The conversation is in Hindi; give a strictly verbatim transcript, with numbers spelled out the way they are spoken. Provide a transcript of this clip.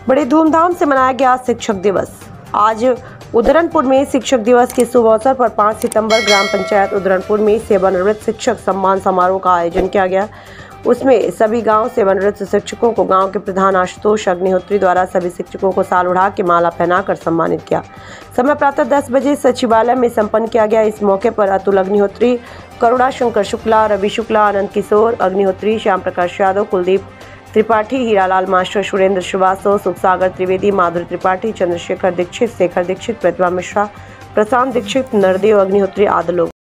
बड़े धूमधाम से मनाया गया शिक्षक दिवस। आज उदरनपुर में शिक्षक दिवस के शुभ अवसर पर पाँच सितंबर ग्राम पंचायत उदरनपुर में सेवानिवृत्त शिक्षक सम्मान समारोह का आयोजन किया गया। उसमें सभी गांव सेवानिवृत्त शिक्षकों को गांव के प्रधान आशुतोष अग्निहोत्री द्वारा सभी शिक्षकों को साल उड़ा के माला पहनाकर सम्मानित किया। समय प्रातः दस बजे सचिवालय में संपन्न किया गया। इस मौके पर अतुल अग्निहोत्री, करुणा शंकर शुक्ला, रवि शुक्ला, आनंद किशोर अग्निहोत्री, श्याम प्रकाश यादव, कुलदीप त्रिपाठी, हीरालाल मास्टर, सुरेंद्र श्रीवास्तव, सुखसागर त्रिवेदी, माधुरी त्रिपाठी, चंद्रशेखर दीक्षित, शेखर दीक्षित, प्रतिभा मिश्रा, प्रशांत दीक्षित, नरदेव अग्निहोत्री आदि लोग